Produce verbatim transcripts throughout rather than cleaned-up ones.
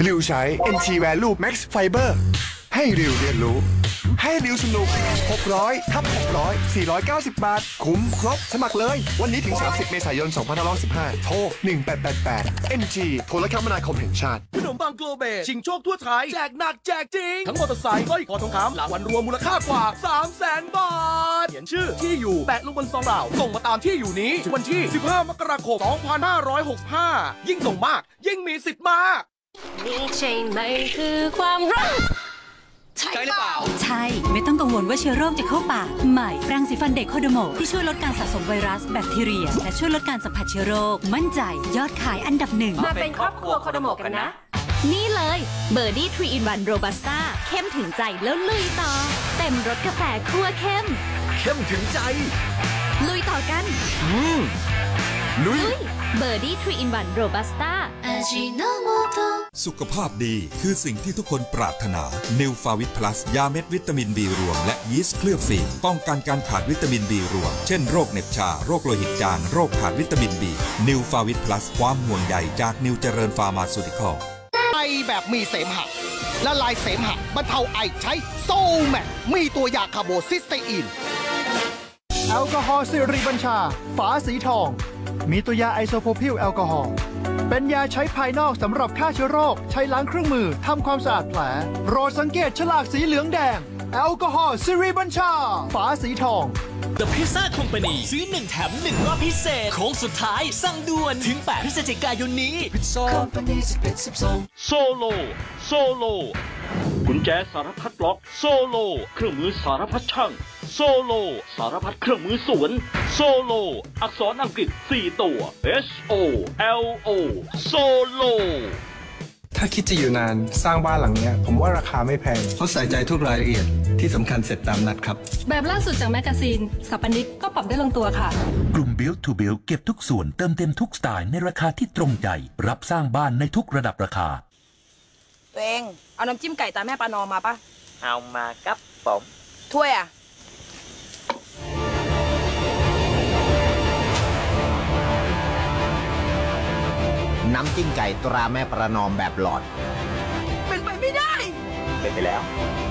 ริวใช้ เอ็น ที Value Max Fiber ให้ริวเรียนรู้ให้ริวสนุกหกร้อยทับหกร้อย สี่ร้อยเก้าสิบบาทคุ้มครบสมัครเลยวันนี้ถึงสามสิบเมษายนสองพันห้าร้อยสิบห้าโทรหนึ่งแปดแปดแปด เอ็น ที โทรคมนาคมแห่งชาติขนมปังโกลเบชิงโชคทั่วไทยแจกหนักแจกจริงทั้งมอเตอร์ไซค์สร้อยคอทองคำรางวัลรวมมูลค่ากว่า สามแสน บาทเขียนชื่อที่อยู่แปะลงบนซองเปล่าส่งมาตามที่อยู่นี้ถึงวันที่สิบห้ามกราคมสองพันห้าร้อยหกสิบห้ายิ่งส่งมากยิ่งมีสิทธิ์มากนี่ใช่ไหมคือความรักใช่หรือเปล่าใช่ไม่ต้องกังวลว่าเชื้อโรคจะเข้าปากใหม่แปรงสีฟันเด็กโคโดโมที่ช่วยลดการสะสมไวรัสแบคทีเรียและช่วยลดการสัมผัสเชื้อโรคมั่นใจยอดขายอันดับหนึ่งมาเป็นครอบครัวโคโดโมกันนะนี่เลยเบอร์ดี้ทรีอินวันโรบัสต้าเข้มถึงใจแล้วลุยต่อเต็มรสกาแฟคั่วเข้มเข้มถึงใจลุยต่อกันอืมลุยเบอร์ดี้ทรีอินวันโรบัสต้าสุขภาพดีคือสิ่งที่ทุกคนปรารถนา นิวฟาวิตพลัสยาเม็ดวิตามินบีรวมและยีสต์เคลือบฟิล์มป้องกันการขาดวิตามินบีรวมเช่นโรคเหน็บชาโรคโลหิตจางโรคขาดวิตามินบีนิวฟาวิตพลัสความห่วงใยจากนิวเจริญฟาร์มาซูติคอลไอแบบมีเสมหะละลายเสมหะบรรเทาไอใช้โซแมกมีตัวยาคาร์โบซิสเตอีนแอลกอฮอล์สิริบัญชาฝาสีทองมีตัวยาไอโซโพพิลแอลกอฮอล์เป็นยาใช้ภายนอกสำหรับฆ่าเชื้อโรคใช้ล้างเครื่องมือทำความสะอาดแผลโปรดสังเกตฉลากสีเหลืองแดงแอลกอฮอล์สิริบัญชาฝาสีทอง The Pizza Company ซื้อหนึ่งแถมหนึ่งรอบพิเศษโค้งสุดท้ายสั่งด่วนถึงแปดพฤศจิกายนนี้ Pizza Company สิบเอ็ด สิบสองโซโลโซโลกุญแจสารพัดล็อกโซโลเครื่องมือสารพัดช่างโซโลสารพัดเครื่องมือสวนโซโลอักษรอังกฤษสี่ตัว H O L O โซโลถ้าคิดจะอยู่นานสร้างบ้านหลังนี้ผมว่าราคาไม่แพงเขาใส่ใจทุกรายละเอียดที่สำคัญเสร็จตามนัดครับแบบล่าสุดจากแมกกาซีนสถาปนิกก็ปรับได้ลงตัวค่ะกลุ่ม Build to Build เก็บทุกส่วนเติมเต็มทุกสไตล์ในราคาที่ตรงใจรับสร้างบ้านในทุกระดับราคาตัวเองเอาน้ำจิ้มไก่ตาแม่ปานอมมาปะเอามาครับผมถ้วยอ่ะน้ำจิ้มไก่ตราแม่ประนอมแบบหลอดเป็นไปไม่ได้เป็นไปแล้ว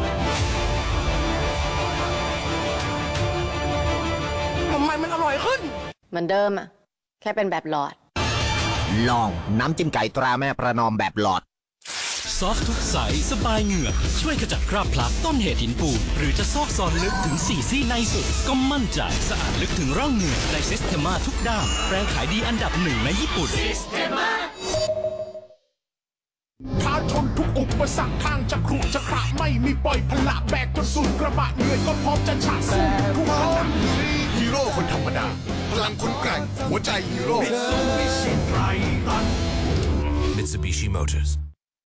ทำไมมันอร่อยขึ้นเหมือนเดิมอ่ะแค่เป็นแบบหลอดลองน้ำจิ้มไก่ตราแม่ประนอมแบบหลอดซอฟทุกใสสบายเหงือกช่วยขจัดคราบพลักต้นเหตุหินปูนหรือจะซอกซอนลึกถึงสี่ซี่ในสุดก็มั่นใจสะอาดลึกถึงร่องเหงือกในซิสเทมาทุกด้านแปรงขายดีอันดับหนึ่งในญี่ปุ่นซิสเทมาท้าชนทุกอุปสรรคทางจะขรุจะขระไม่มีปล่อยพละแบกจนสุดกระบะเหนื่อยก็พร้อมจะฉะสู้ทุกขณะฮีโร่คนธรรมดาพลังคนแกร่งหัวใจฮีโร่ Mitsubishi Motors